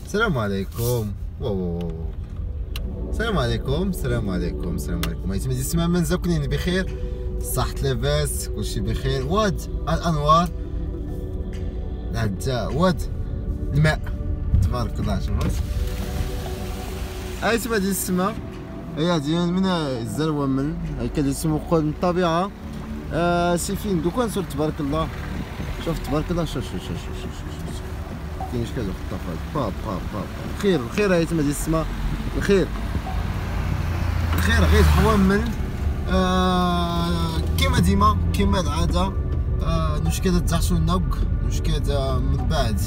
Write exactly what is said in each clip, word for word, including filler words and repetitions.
السلام عليكم. واو السلام عليكم السلام عليكم السلام عليكم. ايتما دي السماء من زاكنين بخير، صحة لاباس، كلشي بخير. واد الانوار حتى واد الماء تبارك الله. شوفوا ايتما دي السماء هي ديال من الزروه من هكا اسمو قول من الطبيعه. آه سيفين دوكا نصور تبارك الله. شوف تبارك الله. شوف شوف شوف شوف شوف شوف كاين شكال الخطافات. باب باب باب الخير الخير ايتما ديال السما. الخير الخير غير حوامل. آه كيما ديما كيما العاده. آه نشكل تزعشو النوك نشكل من بعد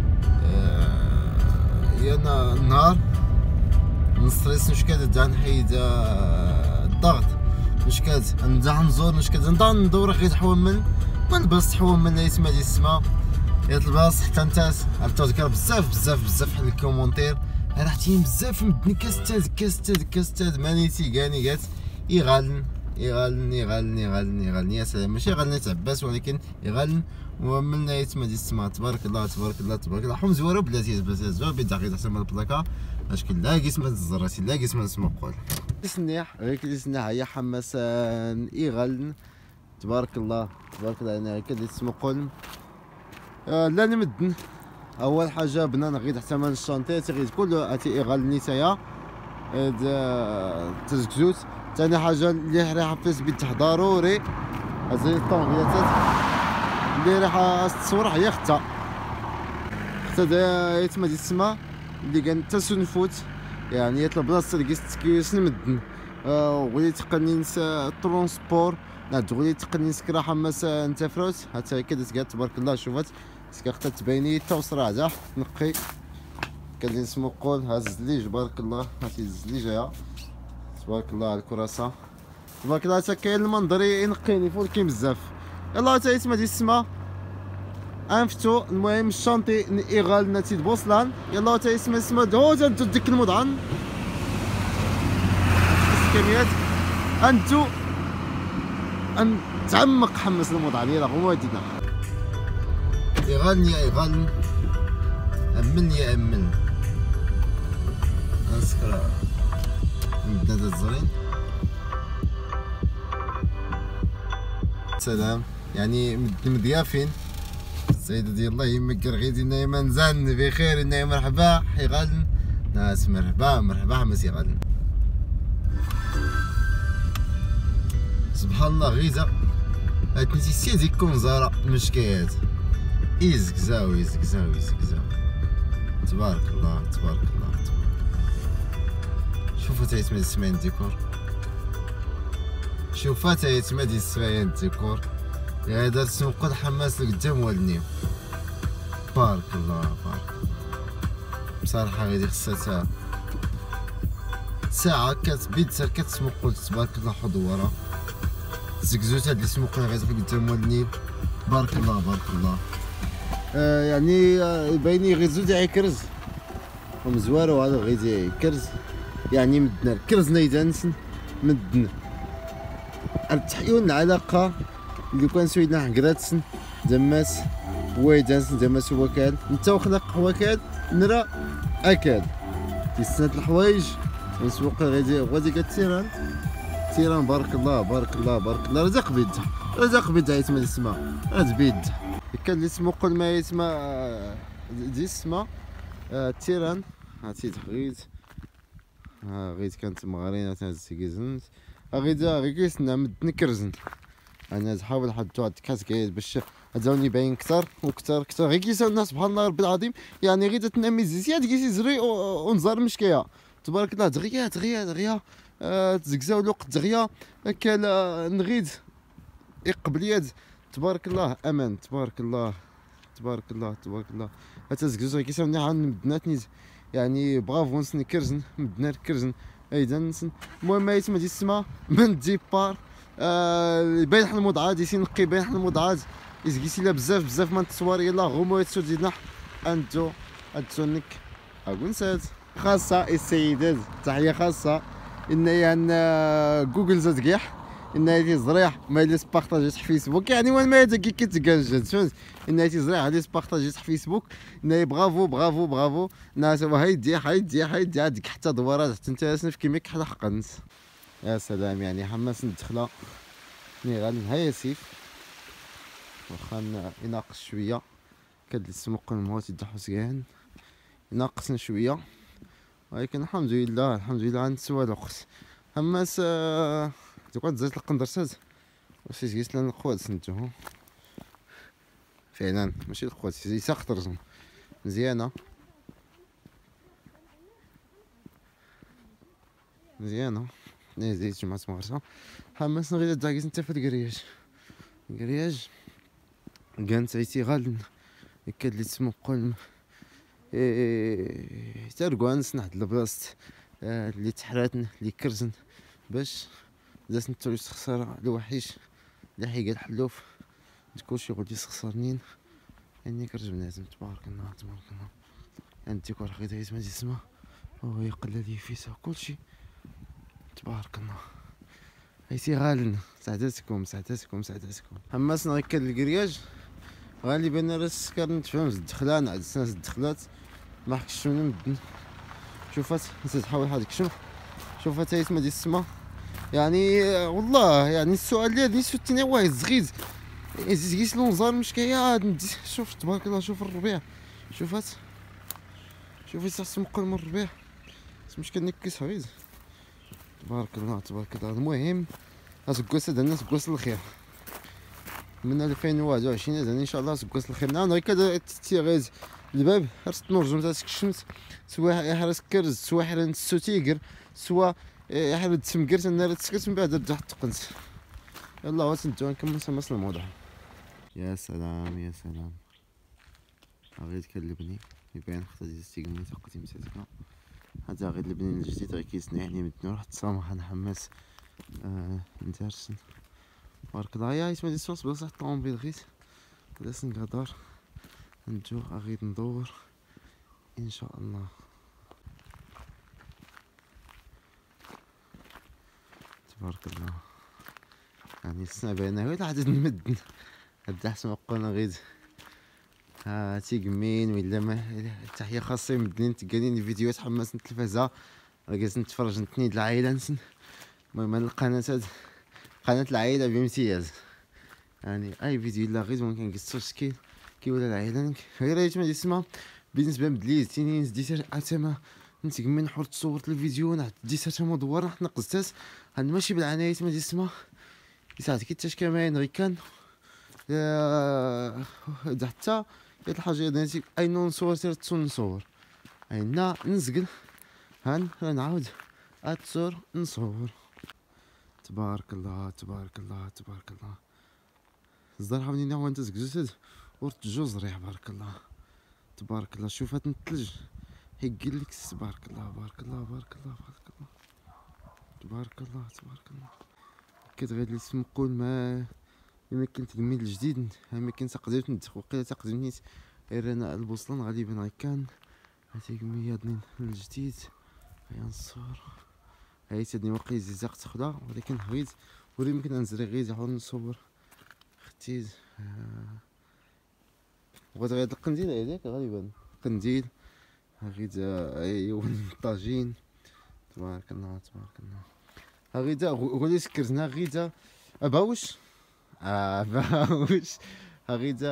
آه يانا النهار نستريس نشكل تاع نحيد آه الضغط نشكل نرجع نزور نشكل نضل ندور غير حوامل ما نبرس حوامل ايتما ديال السما. يا الباص حتى نتاس تذكر بزاف بزاف بزاف في الكومونتير. راه حتيم بزاف مدني كاستاذ كاستاذ كاستاذ مانيتي كاني قالت يغالن يغالن يغالن يغالن يغالن يا سلام ماشي يغالن تعباس ولكن يغالن. وملنا يتما ديال السما تبارك الله تبارك الله تبارك الله. حوم زوارو بلاتي بلاتي زوار بيت دقيقه احسن من البلاكا اشكال لا قسمه الزراتي لا قسمه اسمه قول سنيح غير كي سنيح هيا حماسان يغالن تبارك الله تبارك الله. انا هكا ديال اسمه قول. آه لا نمدن اول حاجه بنان غير حتى من الشانتي تيغيد كل اتي اغال نيتايا تزكزوت. ثاني حاجه اللي راح حفيز بيت ضروري هذه الطونغياتات اللي راح تصور هي ختا ختا يتما ديال السما اللي كان تسنفوت يعني يطلب بلاصه اللي كيس نمدن. وغادي تقنين الترونسبور غادي تقنين سكرا حماس انت فروت حتى هكا دات تبارك الله. شوفات سكاختا تبيني توصرا عدا تنقي كان اللي اسمو قول هاز الزليج تبارك الله. هاتي الزليجه تبارك الله على الكراسه تبارك الله. حتى كاين المنظر ينقيني فوق كاين بزاف. يلاه حتى يتما ديال السما انفتو. المهم الشانطي ايغال ناتي بوصلان. يلاه حتى يسمى اسمها دوزا انتو ديك المضعن الكميات انتو ان تعمق حمس المضعن. يلاه هما ودينا يغالن يا يغالن امن يا امن. نسكر نبدا هذا الزرين. سلام يعني مضيافين السيدة ديال الله يمك رغيدي نايما نزان بخير ناي مرحبا يغالن ناس مرحبا مرحبا حماس يغالن. سبحان الله غيزة هاتنيتي سيدي كونزارة مشكيات يزكزاو يزكزاو يزكزاو تبارك الله تبارك الله تبارك الله. شوفوا تا يتما السماين الديكور. شوفوا تا يتما ديال السماين الديكور. يا دار سنقود حماس لقدام والنيم بارك الله بارك الله. بصراحة غادي خصها ساعة كتبيد سا كتسمقود تبارك الله حضورة زكزوت هاد اللي سمقود غادي قدام والنيم بارك الله بارك الله. آه يعني آه بايني غير زوج يكرز ومزوارو هذا غير يكرز يعني مدنا الكرز نيدانسن مدنا التحيون العلاقة اللي كان سوينا حكراتسن دماس ويدانسن دماس هو كان نتا وخلق هو كان نرى اكاد تيسنات الحوايج ونسوق غادي غادي كتيران تيران بارك الله بارك الله بارك الله. رزق بيد رزق بيد يتما السما هاد بيد كان اللي اسمو قول ما يسمى دي السما تيران هاتي غيد ها غيد كانت مغارينه تاع كيزنت غيد غير كيسنا مدن كرزن. انا نحاول حدو هاد الكاس كايد باش هادوني يبين كثر وكثر كثر غير كيساو الناس سبحان الله ربي العظيم. يعني غير تنمي زياد كيسي زري ونزار مشكيه تبارك الله دغيا دغيا دغيا آه تزكزاو الوقت دغيا كان نغيد يقبليات تبارك الله امان تبارك الله تبارك الله تبارك الله. حتى زكزوز كيساو نحن مدناتني يعني برافو نسن كرزن مدنا كرزن ايضا نسن. المهم يتما ديال السما من ديبار آه باين حنا الموضعات يسي نقي باين حنا الموضعات يزكيسي لا بزاف بزاف من التصوير. يلا غومو يتسو ديالنا انتو اتسونك اكونسات خاصة السيدات تحية خاصة ان يعني جوجل زاد كيح إنها تيزريح ما إلا سبارطاجيت في فيسبوك يعني وين ما هذاك كيتكنجد فهمت إنها تيزريح هادي سبارطاجيت في فيسبوك إنها برافو برافو برافو ناس هايدي هايدي هايدي هاديك حتى دوارات حتى انت سنف كيما كحل حقنت. يا سلام يعني حماس ندخله ملي غنهاية سيف واخا يناقص شويه كاد السموق الموت يضحوس كاع يناقصنا شويه ولكن الحمد لله الحمد لله غنتسوى الوقت. حماس تقعد زيت القندرسات واش جيت لنا القواد سنتو فعلا ماشي القواد يساق رزم مزيانه مزيانه زيت جمعة مغرسه. حماس غير داكيس انت في الكرياج الكرياج كانت عيتي غالن كاد لي تسمو قلم إيه تاركوان سنحد البلاصت اللي تحراتن اللي كرزن باش داس نتو خسارة الوحيش اللي حيقا الحلوف كلشي يقول لي خسرنين يعني كرج بنادم تبارك الله تبارك الله يعني ديكور حقيقة عيت ما تسمع هو يقلل لي فيسا كلشي تبارك الله عيتي غالن سعداتكم سعداتكم سعداتكم. حماسنا غير كان الكرياج غالبا راه السكر نتفهم الدخلان عاد السناس الدخلات ما حكش شنو مدن شوفات نسيت حاول هذيك شوف شوفات تايسما ديال السما يعني والله يعني السؤال اللي هادي سوتني واحد زغيز زيت لونزار مش كيا شوف تبارك الله شوف الربيع شوفات شوفي سمق من الربيع مش كنكس غيز تبارك الله تبارك الله. المهم اسكوس هذا الناس سكوس الخير من ألفين وواحد وعشرين هذا ان شاء الله سكوس الخير. انا هكا تيغيز الباب هرست نرجم تاع الشمس سوا يحرس كرز سوا حرن السوتيغر سوا يحرد سمكرت النار تسكرت من بعد رجع تقنت. يلا واسنتو نكمل سمس الموضوع. يا سلام يا سلام غير كلبني يبان خطا ديال السيغمي تقديم تاعك هذا غير البنين الجديد غير كيسنى يعني مدني رحت سامح انا حماس آه نترسن بارك الله يا اسمع دي صوص بصح الطوموبيل غيت ولا سنقدر نجو غير ندور ان شاء الله. تبارك الله يعني السنة باينة غير عدد نمدن هاد احسن وقونا غير ها تيقمين ولا ما تحية خاصة يمدنين تلقانين فيديوهات حماس التلفازة جالس نتفرج نتنيد العائلة نسن. المهم هاد القناة هاد قناة العائلة بامتياز يعني اي فيديو الا غير ممكن قصتوش كي كي ولا العائلة غير ريت ما يسمع بالنسبة مدليز تيني ديتر اتما نتقمن حور تصورت الفيديو نعت ديتر تما دوار راح نقصتاس هاد ماشي بالعناية ما تسمع يساعد كي تاش كمان غير كان حتى هاد الحاجة دازي اي نصور سير تصون نصور اينا نزقل هان نعاود اتصور نصور. تبارك الله تبارك الله تبارك الله الزهر حاولني نعاود انت زكزوتد ورت جوز ريح بارك الله تبارك الله. شوف هاد الثلج هيقول لك تبارك الله بارك الله بارك الله بارك الله تبارك الله تبارك الله. كتغير لي سمقول ما ما كنت تقميد الجديد ما كنت تقدر ندخل وقيله تقدر نيت غير انا البوصلان غالبا غير كان هاتي قميادني الجديد هيا نصور هاي تدني وقيل زيزاق تخدا ولكن هويت ولي يمكن ننزل غير حاول نصور ختيز بغيت غير القنديل هذاك غالبا قنديل غير ايوا الطاجين تبارك الله تبارك الله. غيدا غولي سكرنا غيدا اباوش اباوش غيدا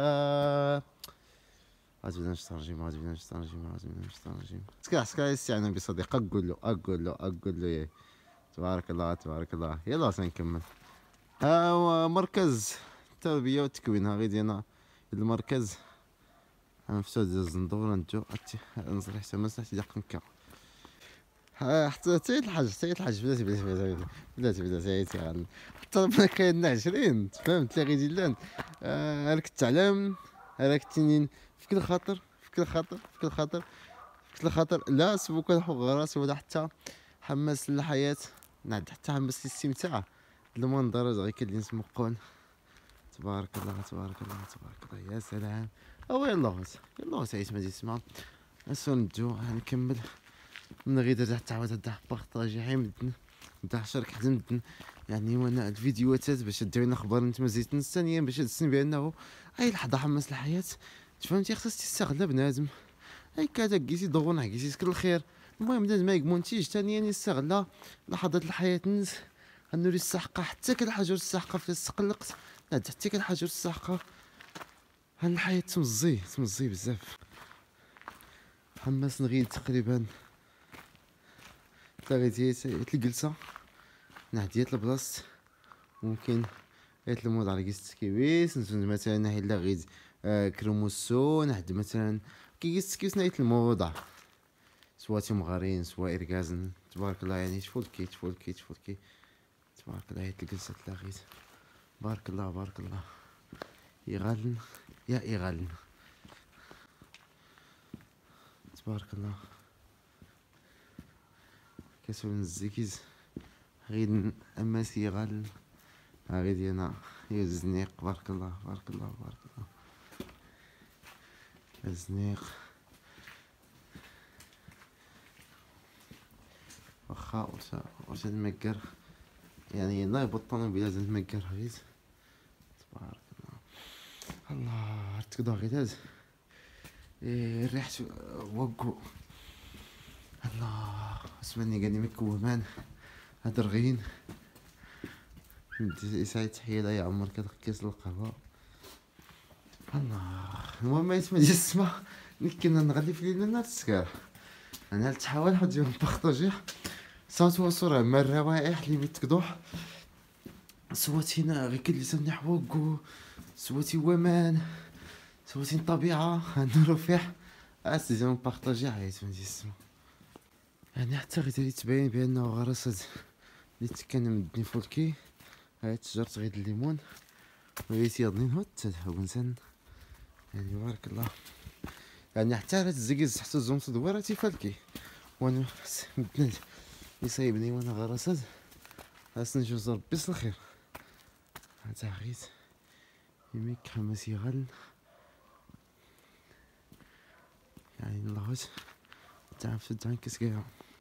غادي نسترجم غادي نسترجم غادي نسترجم سكا سكا يستعين بصديق اقول له اقول له اقول له تبارك الله تبارك الله. يلا سنكمل. ها هو مركز التربيه والتكوين ها غير انا المركز نفتح الزندور نجو نصلح سمس حتى دقنكا حتى حتى الحاج حتى الحاج بلاتي بلاتي بلاتي بلاتي بلاتي بلاتي حتى ربنا كاين عشرين فهمت اللي غيجي لان راك تعلم راك تنين في كل خاطر في كل خاطر في كل خاطر في كل خاطر لا سبوك الحوق راسي ولا حتى حماس للحياة نعد حتى حماس للاستمتاع المنظر غير كي نسمقون. تبارك الله تبارك الله تبارك الله يا سلام. او يلا يلا سعيد ما تسمع اسون نجو نكمل من غير رجع تعاود هدا بارطاجي حي مدن نتا شارك حدا مدن يعني وانا الفيديوهات باش دير لنا اخبار نتما زيت ثانيا باش تسن بانه اي لحظه حماس الحياه تفهمتي خاص تستغل بنادم اي كذا كيسي دغون كيسي يسكن الخير. المهم بنادم ما يمونتيج ثانيا يستغل لحظات الحياه الناس غنوري السحقه حتى كل حاجه السحقه في استقلقت حتى كل حاجه السحقه ها الحياه تمزي تمزي بزاف. حماس نغيد تقريبا تلاغيتيت الجلسه نعديت البلاصه ممكن ايت الموضوع على كيس كيويس نزون مثلا الا غيد آه كروموسو نحد مثلا كيس كيس نايت الموضوع سوا تمغارين سوا اركازن تبارك الله يعني تفولكي تفولكي تفولكي تبارك الله ايت الجلسه تلاغيت بارك الله بارك الله يغالن يا يغالن تبارك الله كسول الزكيز غيد اماسي يغالن غادي انا الزنيق بارك الله بارك الله بارك الله الزنيق واخا واش واش نمكر يعني لا يبطل بلا زاد نمكر غيت تبارك الله. الله تقدر غير هاز إيه ريحة وقو الله اسمعني قال لي مكومان هاد رغين يسعد تحية لا يا عمر كذا كيس القهوة. الله المهم يسمى ديال السما كنا نغلي في ليلة نهار السكر انا تحاول حد يوم بارطاجي صوت وصورة من الروائح اللي بتقدوح صوتينا غير كل لسان حوقو صوتي ومان صوتي الطبيعة ندورو فيه اسي يوم بارطاجي عيط من ديال السما يعني حتى غير تبين بانه غرسد اللي كان مدني فولكي هاي تجرت غير الليمون ويسي يضنين هو تهونسن يعني بارك الله يعني حتى هاد الزكيز حتى الزوم تدويرة تيفالكي وانا مدنا يصايبني وانا غرسد خاصني نجوز ربي الخير هذا غيت يميك حماس يغل يعني الله تعرف تدعن كيس كاع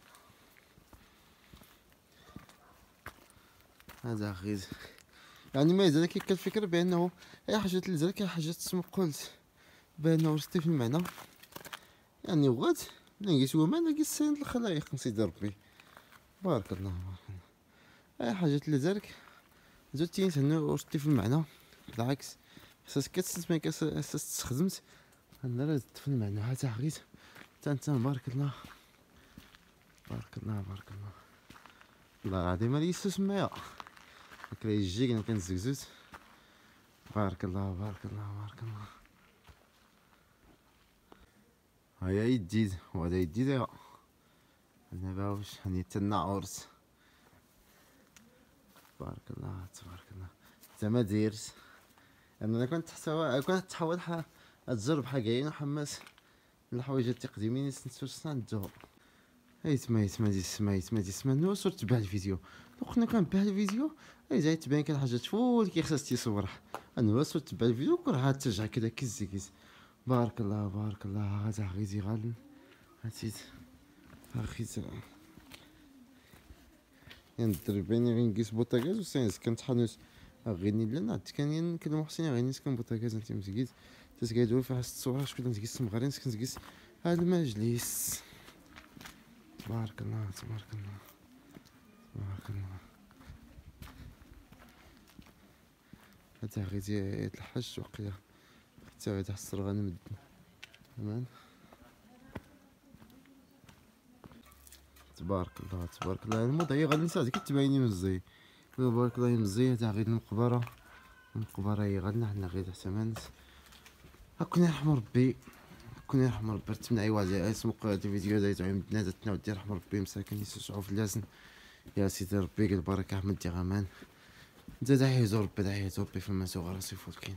هذا غيت يعني ما يزال كي كالفكرة بانه اي حاجة تلزل كاي حاجة تسمى قلت بانه رشتي في المعنى يعني وغاد نقيس وما نقيس سند الخلايق نسيد ربي بارك الله بارك الله. اي حاجة تلزلك زوتي تهنو رشتي في المعنى بالعكس اساس كتسمى اساس تستخدمت انا راه زدت في المعنى هذا غيت تا انت بارك الله بارك الله بارك الله. والله العظيم ما ليس سمايا هكا يجيك انا كنزكزوت بارك الله بارك الله بارك الله. هيا يديد وهذا يديد يا انا باوش هاني تنا عرس بارك الله تبارك الله. انت ما ديرت انا كنت حتى كنت تحاول تجرب حاجه حماس الحوايج التقديميين نسنسو ندو اي تما تما دي سما تما دي سما نو صرت تبع الفيديو لو كنا كنبع الفيديو اي جاي تبان كان حاجه تفول كي خصها تيصورها انا صرت تبع الفيديو كره ترجع كذا كيز كيز بارك الله بارك الله. هذا غيزي غالن هاتيت اخيت ندير بيني غير نقيس بوطاكاز وساينس كنت حانوت غيني لنا كان نكلم حسين غير نسكن بوطاكاز انت مزكيت تسقيدو في حس الصوره شكون نقيس مغارين سكن نقيس هذا المجلس تبارك الله تبارك الله تبارك الله. هذا غير الحج وقيلا حتى غير تحصل غنمد تمام تبارك الله تبارك الله. الموضوع هي غادي نساعدك كتبيني مزي تبارك الله مزي. هذا غير المقبره المقبره هي غادي حنا غير تمانت هاكون يرحم ربي هاكون يرحم ربي رتمنا اي واحد اسمو هاد الفيديو هذا يتعلم بنادم ودي يرحم ربي مساكن يسوسعوا في اللسن يا سيدي ربي قال البركه احمد دي غمان انت داعي يزور ربي داعي يزور ربي فما سوغ راسي فولكين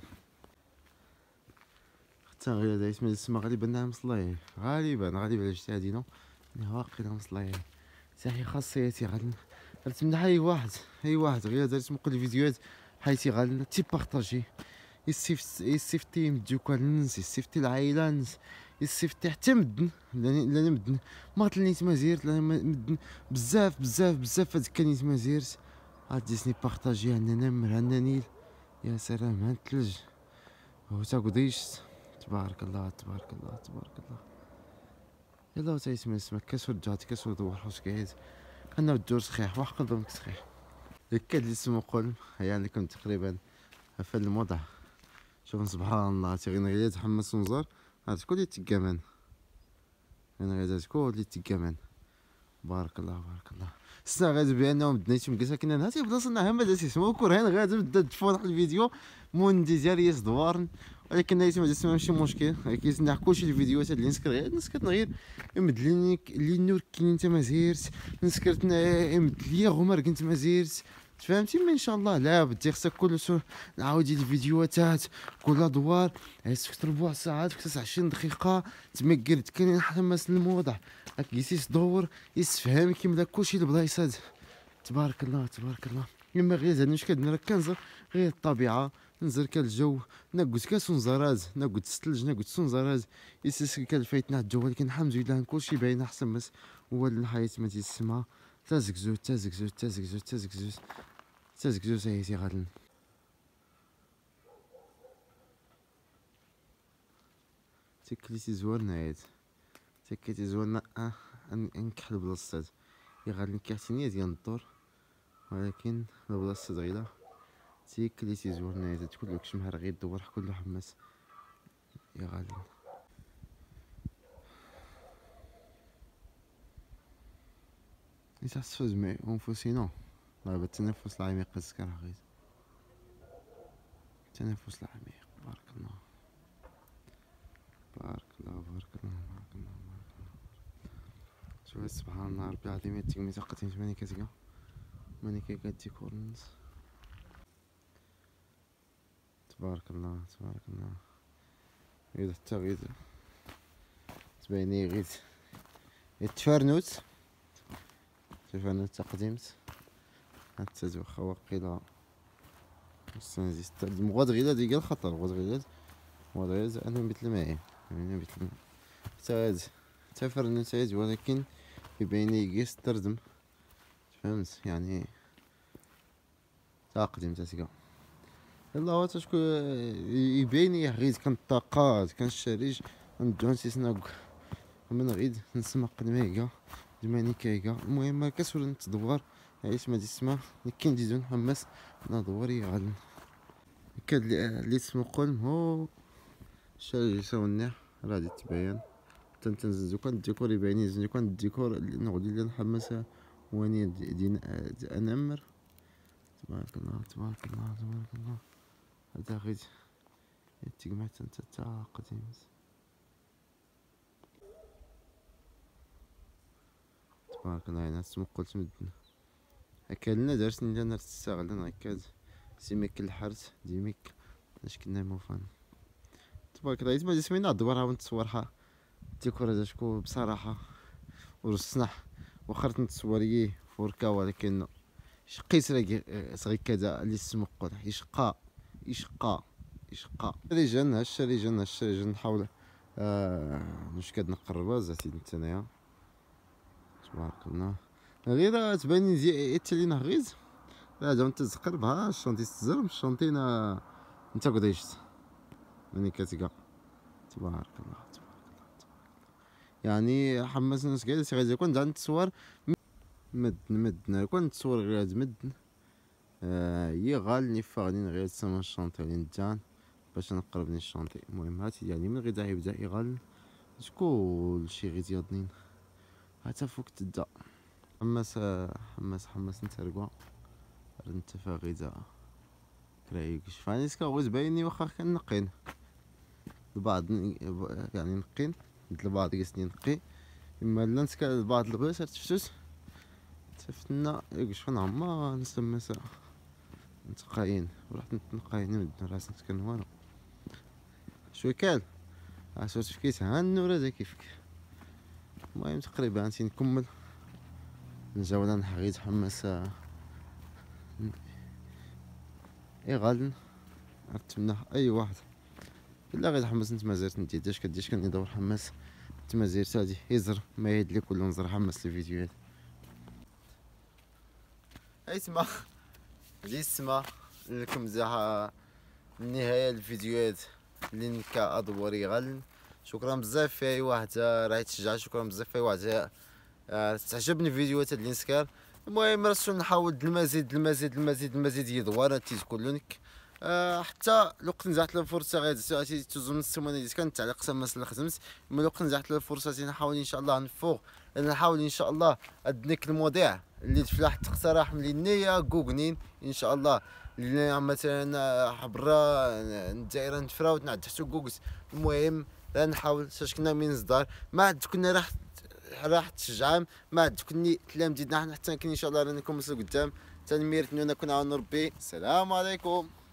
حتى غير هذا اسمه السما غالبا نعم مصلاي غالبا غالبا على اجتهادنا واقيلا مصلاي تحية خاصيتي غادي نتمنى اي واحد اي واحد غير هذا اسمو كل الفيديوهات حيتي غادي تيبارطاجي يسيفتي مديوكا الناس يسيفتي العائله الناس يسيفتي حتى مدن لان مدن ما تلنيت ما زيرت لان مدن بزاف بزاف بزاف هاد كانيت ما زيرت هاد ديسني بارطاجي عندنا نمر عندنا نيل، يا سلام هاد الثلج هو تا قديش. تبارك الله تبارك الله تبارك الله. يلا تا يسمى اسمك كسر جاتي كسر دور حوش كيز انا الدور صحيح واحد قلبك صحيح. هكا اللي اسمو قلم يعني لكم تقريبا في الموضع. شوف سبحان الله تيغي غير تحمس ونزار هاد كل اللي تقامان انا غير كل اللي تقامان. بارك الله بارك الله. السنة غادي بانهم بديتهم قلت كنا هاتي بلاصتنا هما داز اسمو كورهين غادي بدا تفوض الفيديو موندي ديال يس دوارن، ولكن نايت ما تسمع ماشي مشكل. كيسنع كلشي الفيديوهات اللي نسكر غير نسكر غير امد لي لي النور كاين انت ما زيرت نسكرت امد لي غمر كنت ما زيرت فهمتي. ما ان شاء الله لا بدي خصك كل سو نعاودي الفيديوهات كل ادوار عيسك ربع ساعات في تسعة وعشرين دقيقه تمكرت كاين حماس الموضع هاك يسيس دور يسفهم كيما كلشي البلايصات. تبارك الله تبارك الله. اما غير زاد واش كندير كنزر غير الطبيعه نزر كالجو نقول كاس ونزرات نقول الثلج نقول سنزرات يسيس كالفايتنا الجو، ولكن الحمد لله كلشي باين احسن مس هو الحياه ما تيسمى تازكزو تازكزو تازكزو تازكزو تازكزو سايتي غادي تكليتي زوارنا عيد تكليتي زوارنا اه نكحل بلاصتات يا غادي نكحتيني ديال الدور، ولكن البلاصه غيدا تيكليتي زوارنا عيد كلك شمهر غير دور كله حماس يا غادي. يتحسفز معي أنفسنا ضرب التنفس العميق أذكر غير التنفس العميق. بارك الله بارك الله بارك الله بارك الله بارك الله. شوف سبحان الله ربي العظيم تيمي تقتين ماني كتلقى ماني كيكاتي كورنز. تبارك الله تبارك الله. إذا حتى غير تبيني غير يتفرنوت تفرنوت تقديمت حتى واخا واقيلا نستنزي مغاد غيلا ديال الخطر مغاد غيلا مغاد غيلا انا مثل معايا يعني مثل ما حتى هاد حتى فرنوت هاد، ولكن يبين يقيس تردم فهمت يعني تقديم تاسكا. يلا هو تشكو يبين يغيد كنطاقات كنشاريج ندو نسيسناك من غيد نسمع قدميكا دماني كايكا. المهم كسول نتدور عيش ما تسمع كاين ديزون حماس نادوري غادي كاد اللي تسمو قلم هو شاري يساوني راه غادي تبين تنتنزل كان الديكور يبيني زين كان الديكور نغدي لي نحمس واني دين انمر. تبارك الله تبارك الله تبارك الله. هذا غير تجمعت انت تا قديم. تبارك الله انا تسمو قلت مدنا هكا لنا درسني لنا تستغل هكا سيميك الحرس ديميك اش كنا موفان. تبارك الله ما سمينا الدوار هاو نتصورها الديكور هذا شكون بصراحه ورسنح وخرت نتصوريه فوركا، ولكن شقيت صغير كذا اللي اسمه قلح يشقى يشقى يشقى ريجان هاش ريجان هاش ريجان نحاول آه واش كنقربها زعما انت انايا. تبارك الله غير تبان لي التالينا غيز لا جا انت تقرب ها الشونتي تزرم الشونتينا انت قديشت ماني كتلقى. تبارك الله تبارك الله تبارك الله. يعني حماس الناس كاع سي غادي يكون عند التصوير مدن مدن كون نتصور غير هاد مدن آه هي غالني فاغنين غير تسمى الشونطي لين جان باش نقربني الشونطي. المهم هاتي يعني من غدا يبدا يغال كلشي غير ديالنين حتى فوق تدا حماس حماس حماس نترقوا رنت فاغيدا كرايكش فاني سكا غوز بايني واخا كنقين البعض يعني نقين مثل البعض يسني نقي اما لا نسكا البعض البلاصه تفتوس تفتنا يقش فين عما نسمى سا نتقاين ورحت نتقاين من راس نسكن وانا شوي كال عشرة فكيت ها النور هذا كيفك. المهم تقريبا غنمشي نكمل نجاولا نحغيت حماس ايغال نتمنى اي واحد الا غير حماس نتما زرت ندي داش كديش كندور حماس نتما زيرت هادي يزر ما يهد لك ولا نزر حماس الفيديوهات اي تما اللي يسمع لكم زها النهايه الفيديوهات اللي نكا ادوري غل. شكرا بزاف في اي واحد راه يتشجع، شكرا بزاف في اي واحد آه، تعجبني الفيديوهات اللي نسكر. المهم راه نحاول المزيد المزيد المزيد المزيد يدوار تيكولونك أه حتى لو كنت نزعت الفرصه غادي تزوم السيمانه اللي كانت تعليق سماس الخدمت. ملي لو كنت نزعت الفرصه نحاول ان شاء الله نفوق، نحاول ان شاء الله ادنيك المواضيع اللي تفلاح تقترح من النية كوكنين ان شاء الله. اللي مثلا حبرا الدائره نتفراو نعد حتى كوكس. المهم لا نحاول باش كنا من صدار ما عاد كنا راح راح تشجعهم، ما عاد كني تلام جدنا حتى ان شاء الله راني نكون مسل قدام تنميرت نكون عاون ربي. السلام عليكم.